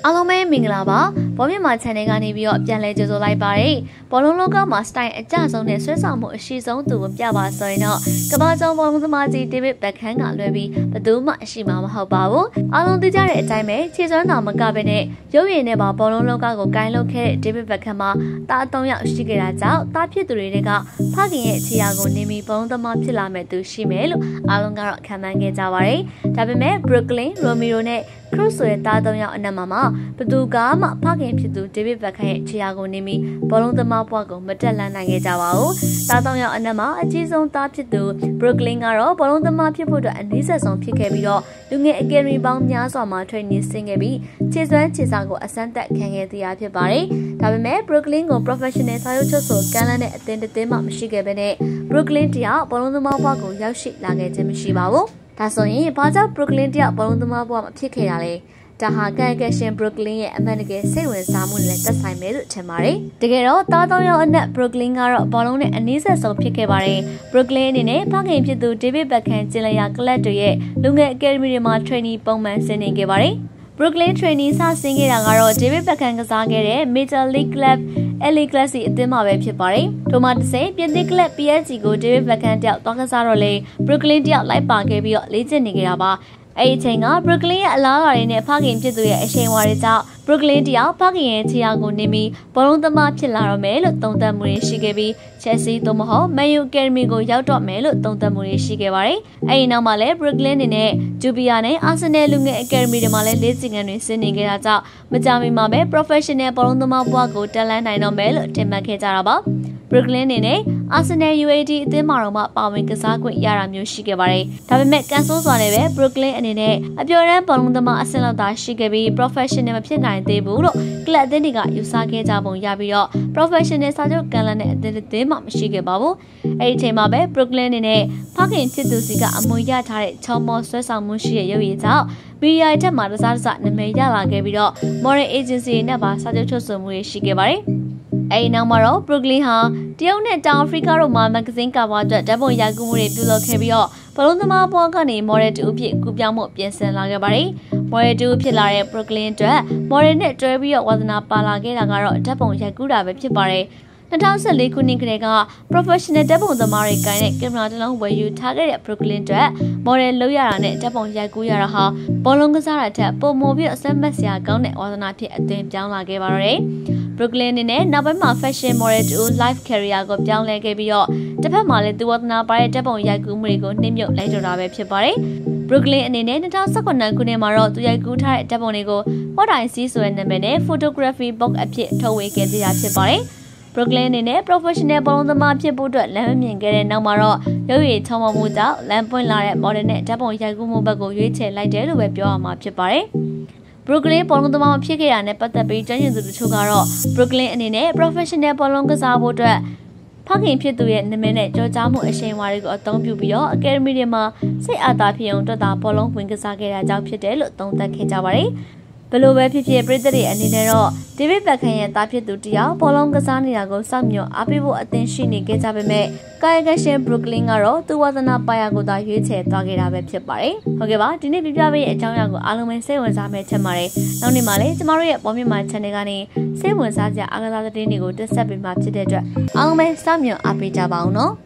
အားလုံးပဲမင်္ဂလာပါဘောမြမ channel ကနေပြီးတော့ပြန်လဲကြိုဆိုလိုက်ပါတယ်ဘောလုံးလောကမှာ style အကျဆုံးနဲ့ဆွဲဆောင်မှုအရှိဆုံးသူကိုပြပါဆိုရင်တော့ကမ္ဘာကျော်ဘောလုံးသမားကြီးဒေးဗစ်ဘက်ခမ်ကလွှဲပြီးဘယ်သူမှအရှိမှာမဟုတ်ပါဘူးအားလုံးသိကြတဲ့အတိုင်းပဲခြေစွမ်းတော်မကပဲနဲ့ရုပ်ရည်နဲ့ပါဘောလုံးလောကကိုဂိုင်းလုပ်ခဲ့တဲ့ဒေးဗစ်ဘက်ခမ်မှာတား3ယောက်ရှိခဲ့တာကြောင့်တားဖြစ်သူတွေကဖခင်ရဲ့ခြေရာကိုနေမီဘောလုံးသမားဖြစ်လာမဲ့သူရှိမယ်လို့အားလုံးကတော့ခံမှန်းခဲ့ကြပါတယ်ဒါပေမဲ့ Brooklyn Romero နဲ့ Cruz ဆိုတဲ့တား3ယောက်အနက်မှာဘသူကမှဖခင်ဖြစ်သူဒေးဗစ်ဘက်ခမ်ရဲ့ခြေရာကိုနေပြီးဘောလုံးသမားဘွားကိုမတက်လှမ်းနိုင်ခဲ့ကြပါဘူး။တား3ယောက်အနက်မှာအကြီးဆုံးသားဖြစ်သူ Brooklyn ကတော့ဘောလုံးသမားဖြစ်ဖို့အတွက်အနည်းဆက်ဆုံးဖြစ်ခဲ့ပြီးတော့လူငယ်အကယ်ဒမီပေါင်းများစွာမှာ training ဆင်းခဲ့ပြီးခြေစွမ်းခြေစားကိုအစမ်းသက်ခံခဲ့တရားဖြစ်ပါတယ်။ဒါပေမဲ့ Brooklyn ကို professional စာချုပ်ချုပ်ဆိုကမ်းလှမ်းတဲ့အသင်းတစ်သင်းမှမရှိခဲ့ဘဲနဲ့ Brooklyn တယောက်ဘောလုံးသမားဘွားကိုရောက်ရှိလာခဲ့ခြင်းမရှိပါဘူး။ဒါဆိုရင်ဘာကြောင့် Brooklyn တယောက်ဘောလုံးသမားဘွားမဖြစ်ခဲ့တာလဲ။ဒါဟာကန်ကရှင် Brooklyn ရဲ့အမှန်တကယ်စိတ်ဝင်စားမှုနဲ့သက်ဆိုင်မယ်လို့ထင်ပါတယ်။တကယ်တော့တား3ယောက်အနက် Brooklyn ကတော့ဘောလုံးနဲ့အနည်းဆက်ဆုံးဖြစ်ခဲ့ပါတယ်။ Brooklyn အနေနဲ့ဖခင်ဖြစ်သူ David Beckham ကျင်းလျာကလပ်တွေရဲ့လူငယ်အကယ်ဒမီတွေမှာ training ပုံမှန်ဆင်းနေခဲ့ပါတယ်။ Brooklyn training စဆင်းခဲ့တာကတော့ David Beckham ကစားခဲ့တဲ့ Major League Club LA Galaxy အသင်းမှာပဲဖြစ်ပါတယ်။ထိုမှတစ်စိပြင်သစ်ကလပ် PSG ကို David Beckham တယောက်သွားကစားတော့လေ Brooklyn တယောက်လိုက်ပါခဲ့ပြီးတော့လေ့ကျင့်နေကြတာပါ။အဲ့ဒီအချိန်က Brooklyn ရဲ့အလားအလာတွေနဲ့ဖခင်ဖြစ်သူရဲ့အရှိန်အဝါတွေကြောင့် Brooklyn တယောက်ဖခင်ရဲ့ခြေရာကိုနေပြီးဘောလုံးသမားဖြစ်လာတော့မယ်လို့သုံးသပ်မှုတွေရှိခဲ့ပြီး Chelsea သို့မဟုတ် Man U Academy ကိုရောက်တော့မယ်လို့သုံးသပ်မှုတွေရှိခဲ့ပါတယ်။အဲ့ဒီနောက်မှာလည်း Brooklyn အနေနဲ့ Jupiter နဲ့ Arsenal လူငယ် Academy တွေမှာလည်းလေ့ကျင့်ခန်းတွေဆင်းနေခဲ့တာကြောင့်မကြာမီမှာပဲ professional ဘောလုံးသမားဘဝကိုတက်လှမ်းနိုင်တော့မယ်လို့ထင်မှတ်ခဲ့ကြတာပါ။ Brooklyn အနေနဲ့ Arsenal UAD အသင်းမှာတော့ပါဝင်ကစားခွင့်ရတာမျိုးရှိခဲ့ပါတယ်။ဒါပေမဲ့ကန်ဆိုးစွာနဲ့ပဲ Brooklyn အနေနဲ့အပြော်ရန်ဘောလုံးသမားအဆင့်လောက်သာရှိခဲ့ပြီး professional မဖြစ်နိုင်သေးဘူးလို့ကလပ်အသင်းတွေကယူဆခဲ့ကြပုံရပြီးတော့ professional စာချုပ်ကန်လန်တဲ့အသင်းမှမရှိခဲ့ပါဘူး။အဲ့ဒီအချိန်မှာပဲ Brooklyn အနေနဲ့ဖခင်ဖြစ်သူစီကအမွေရထားတဲ့ချောမောဆွဲဆောင်မှုရှိတဲ့ရုပ်ရည်ကြောင့်မီဒီယာထက်မှတစားနာမည်ရလာခဲ့ပြီးတော့ model agency နဲ့ပါစာချုပ်ချုပ်ဆိုမှုတွေရှိခဲ့ပါတယ်။အဲ့ဒီနောက်မှာတော့ Brooklyn ဟာတရုတ်နဲ့တောင်အာဖရိကတို့မှာမဂ္ဂဇင်းကာဗာအတွက်ဓာတ်ပုံရိုက်ကူးမှုတွေပြုလုပ်ခဲ့ပြီးတော့ဘောလုံးသမားဘွားကနေ model တူအဖြစ်ကူပြောင်းမှုပြင်ဆင်လာခဲ့ပါတယ်။ model တူဖြစ်လာတဲ့ Brooklyn အတွက် model နဲ့တွဲပြီးတော့ဝါသနာပါလာခဲ့တာကတော့ဓာတ်ပုံရိုက်ကူးတာပဲဖြစ်ပါတယ်။2014ခုနှစ်ကတည်းက professional ဓာတ်ပုံသမားတွေကိုင်းတဲ့ကင်မရာတစ်လုံးဝယ်ယူထားခဲ့တဲ့ Brooklyn အတွက် model လုပ်ရတာနဲ့ဓာတ်ပုံရိုက်ကူးရတာဟာဘောလုံးကစားတာထက်ပိုမိုပြီးအစမ်းမတ်စရာကောင်းတဲ့ဝါသနာဖြစ်အသွင်ပြောင်းလာခဲ့ပါတော့တယ်။ Brooklyn အနေနဲ့နောက်ပိုင်းမှာ fashion model တူ life career ကိုပြောင်းလဲခဲ့ပြီးတော့တစ်ဖက်မှာလည်းသူဝါသနာပါတဲ့ဓာတ်ပုံရိုက်ကူးမှုတွေကိုနှိမ့်မြုပ်လိုက်တော့တာပဲဖြစ်ပါတယ်။ Brooklyn အနေနဲ့2019ခုနှစ်မှာတော့သူရိုက်ကူးထားတဲ့ဓာတ်ပုံတွေကို What I See ဆိုတဲ့နာမည်နဲ့ photography book အဖြစ်ထုတ်ဝေခဲ့သေးတာဖြစ်ပါတယ်။ Brooklyn အနေနဲ့ professional ဘောလုံးသမားဖြစ်ဖို့အတွက်လမ်းမမြင်ခဲ့တဲ့နောက်မှာတော့ရုပ်ရည်ချောင်းမမှုကြောင့်လမ်းပွင့်လာတဲ့ model နဲ့ဓာတ်ပုံရိုက်ကူးမှုဘက်ကိုရွေးချယ်လိုက်တယ်လို့ပဲပြောရမှာဖြစ်ပါတယ်။ Brooklyn ဘောလုံးသမားဖြစ်ခဲ့တာနဲ့ပတ်သက်ပြီးကျွမ်းကျင်သူတို့ကတော့ Brooklyn အနေနဲ့ professional ဘောလုံးကစားဖို့အတွက်ဖခင်ဖြစ်သူရဲ့နာမည်နဲ့ကြော်ကြားမှုအရှိန်အဝါတွေကိုအသုံးပြုပြီးတော့ Academy တွေမှာစိတ်အားသာဖြစ်အောင်အတွက်သာဘောလုံးဝင်ကစားခဲ့တာကြောင့်ဖြစ်တယ်လို့သုံးသပ်ခဲ့ကြပါတယ်။ဘယ်လိုပဲဖြစ်ဖြစ်ပြည်သက်တွေအနေနဲ့တော့ David Beckham ရဲ့သားဖြစ်သူတယောက်ဘောလုံးကစားနေတာကိုစောင့်မျှော်အားပေးဖို့အသင့်ရှိနေခဲ့ကြပေမဲ့ကာယကရှင် Brooklyn ကတော့သူဝါသနာပါရကိုသာရွေးချယ်သွားခဲ့တာပဲဖြစ်ပါတယ်။ဟုတ်ကဲ့ပါဒီနေ့ပြပြပေးရဲ့အကြောင်းအရာကိုအားလုံးပဲစိတ်ဝင်စားမယ်ထင်ပါတယ်။နောက်နေ့မှာလည်းကျမတို့ရဲ့ပေါ်မြမာ channel ကနေစိတ်ဝင်စားစရာအားကစားသတင်းတွေကိုတင်ဆက်ပေးမှာဖြစ်တဲ့အတွက်အားလုံးပဲစောင့်မျှော်အားပေးကြပါအောင်နော်။